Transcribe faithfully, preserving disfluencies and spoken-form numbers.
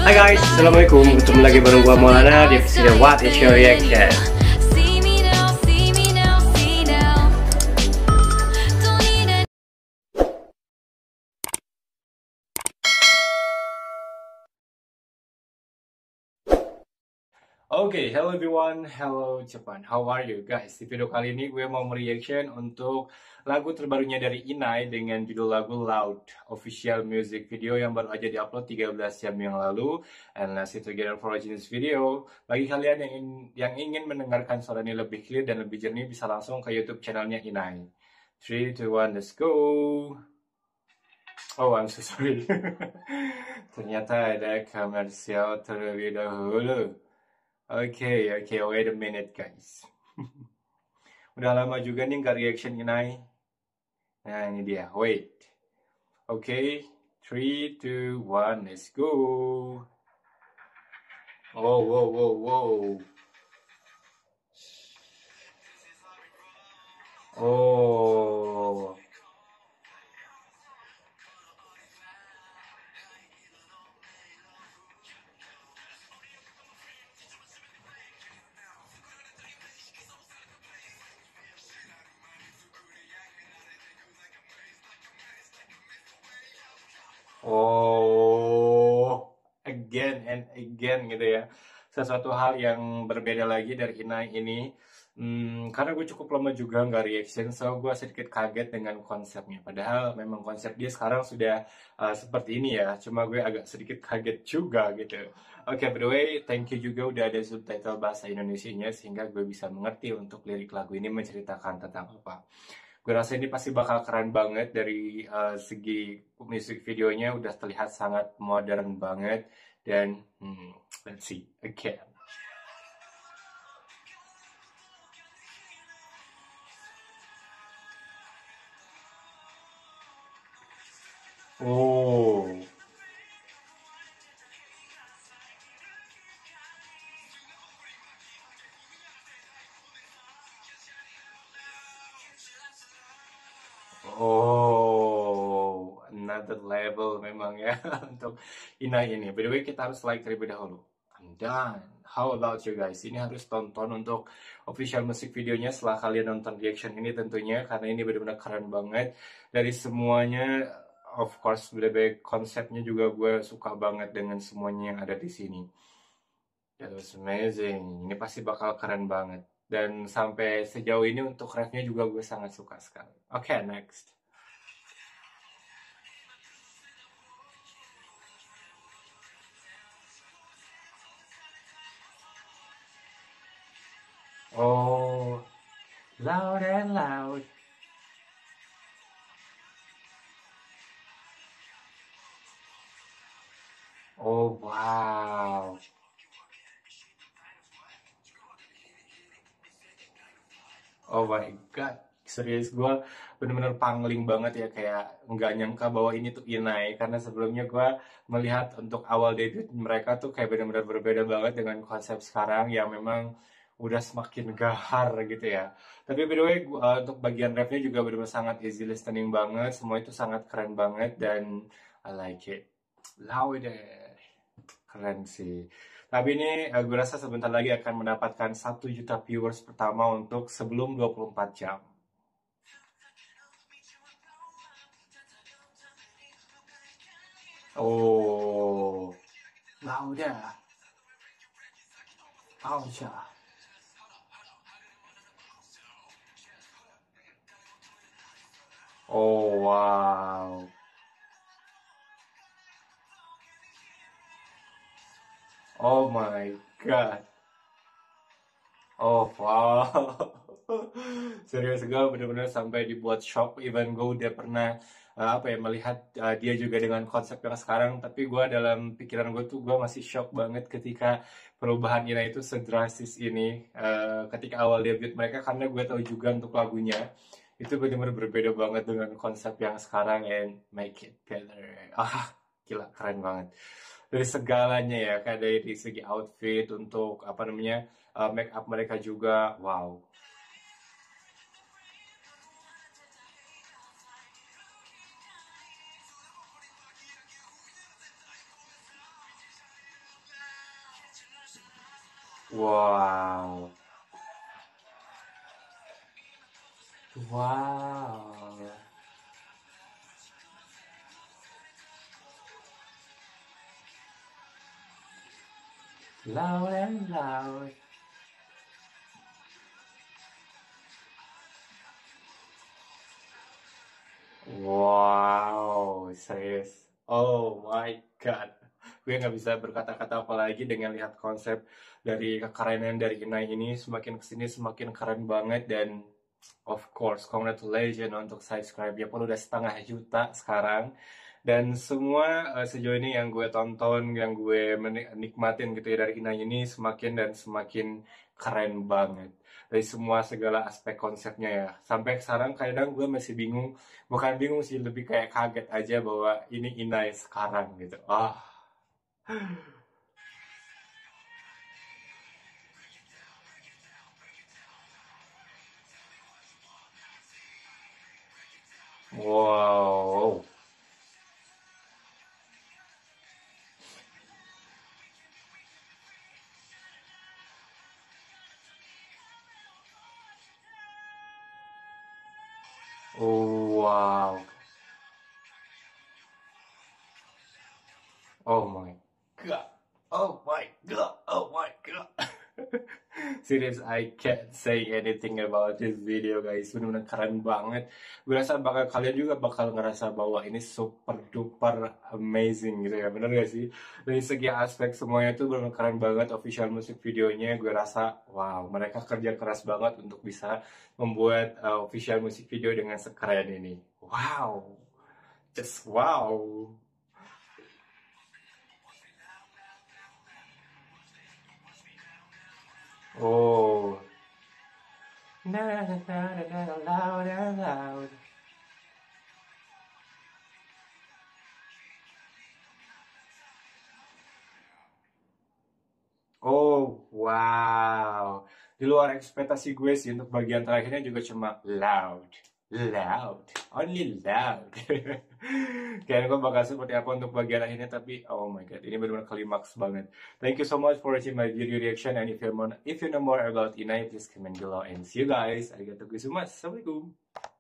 Hai guys, assalamualaikum. Ketemu lagi bareng gua Maulana di episode What Is Your Reaction. Oke, okay, hello everyone, hello Japan, how are you guys? Di video kali ini gue mau mereaction untuk lagu terbarunya dari Inai dengan judul lagu Loud, official music video yang baru aja diupload tiga belas jam yang lalu. And let's see together for watching this video. Bagi kalian yang, in, yang ingin mendengarkan suara ini lebih clear dan lebih jernih, bisa langsung ke YouTube channelnya Inai. three, two, one, let's go! Oh, I'm so sorry. Ternyata ada komersial terlebih dahulu. Oke, okay, oke, okay, wait a minute guys. Udah lama juga nih nggak reaction Inai. Nah ini dia, wait. Oke, okay, three, two, one, let's go. Oh, wow, wow, wow. Oh. Oh, again and again gitu ya. Sesuatu hal yang berbeda lagi dari Inai ini. Hmm, karena gue cukup lama juga nggak reaction, so gue sedikit kaget dengan konsepnya. Padahal memang konsep dia sekarang sudah uh, seperti ini ya. Cuma gue agak sedikit kaget juga gitu. Oke, okay, by the way, thank you juga udah ada subtitle bahasa Indonesianya sehingga gue bisa mengerti untuk lirik lagu ini menceritakan tentang apa. Gue rasa ini pasti bakal keren banget dari uh, segi musik videonya udah terlihat sangat modern banget dan hmm, let's see again. Oh. Oh, another level memang ya untuk Inai ini. By the way, kita harus like terlebih dahulu. I'm done. How about you guys? Ini harus tonton untuk official music videonya setelah kalian nonton reaction ini tentunya, karena ini benar-benar keren banget. Dari semuanya, of course, bener-bener konsepnya juga gue suka banget dengan semuanya yang ada di sini. That was amazing. Ini pasti bakal keren banget. Dan sampai sejauh ini untuk refnya juga gue sangat suka sekali. Oke, okay, next. Oh, loud and loud. Oh, wow. Oh my god. Serius, gue bener-bener pangling banget ya, kayak nggak nyangka bahwa ini tuh Inai. Karena sebelumnya gue melihat untuk awal debut mereka tuh kayak bener-bener berbeda banget dengan konsep sekarang yang memang udah semakin gahar gitu ya. Tapi by the way, gua- untuk bagian rapnya juga bener-bener sangat easy listening banget. Semua itu sangat keren banget dan I like it. Louder. Keren sih. Tapi ini eh, gue rasa sebentar lagi akan mendapatkan satu juta viewers pertama untuk sebelum dua puluh empat jam. Oh, louder. Auja. Oh, wow. Oh my god. Oh, wow. Serius, gue bener-bener sampai dibuat shock. Even gue udah pernah uh, apa ya melihat uh, dia juga dengan konsep yang sekarang. Tapi gue dalam pikiran gue tuh gue masih shock banget ketika perubahan Ina itu sedrastis ini. Uh, ketika awal debut mereka, karena gue tahu juga untuk lagunya itu bener-bener berbeda banget dengan konsep yang sekarang and make it better. Ah, gila keren banget. Dari segalanya ya, kayak dari segi outfit untuk apa namanya uh, make up mereka juga, wow. Wow. Wow. Loud and loud. Wow, serius. Oh my God. Gue nggak bisa berkata-kata apa lagi dengan lihat konsep dari kekerenan dari Inai ini. Semakin kesini semakin keren banget. Dan of course, congratulations untuk subscribe-nya pun udah setengah juta sekarang. Dan semua eh, sejauh ini yang gue tonton, yang gue menikmatin gitu ya dari Inai ini semakin dan semakin keren banget. Dari semua segala aspek konsepnya ya. Sampai sekarang kadang gue masih bingung. Bukan bingung sih, lebih kayak kaget aja bahwa ini Inai sekarang gitu. Ah, wow. Oh, wow. Oh my God. Oh my God. Oh my God. Serious, I can't say anything about this video guys. Bener-bener keren banget. Gue rasa bakal kalian juga bakal ngerasa bahwa ini super duper amazing gitu ya. Bener gak sih? Dari segi aspek semuanya itu bener keren banget. Official musik videonya gue rasa wow, mereka kerja keras banget untuk bisa membuat uh, official musik video dengan sekeren ini. Wow. Just wow. Oh. Na na na na na na loud and loud. Oh, wow. Di luar ekspektasi gue sih untuk bagian terakhirnya juga cuma loud. Loud. Only loud. Kayaknya gue bakal seperti apa untuk bagian akhirnya, tapi oh my god, ini benar-benar klimaks banget. Thank you so much for watching my video reaction, and if you want, if you know more about Inai, please comment below, and see you guys. Arigatou gozaimasu. Assalamualaikum.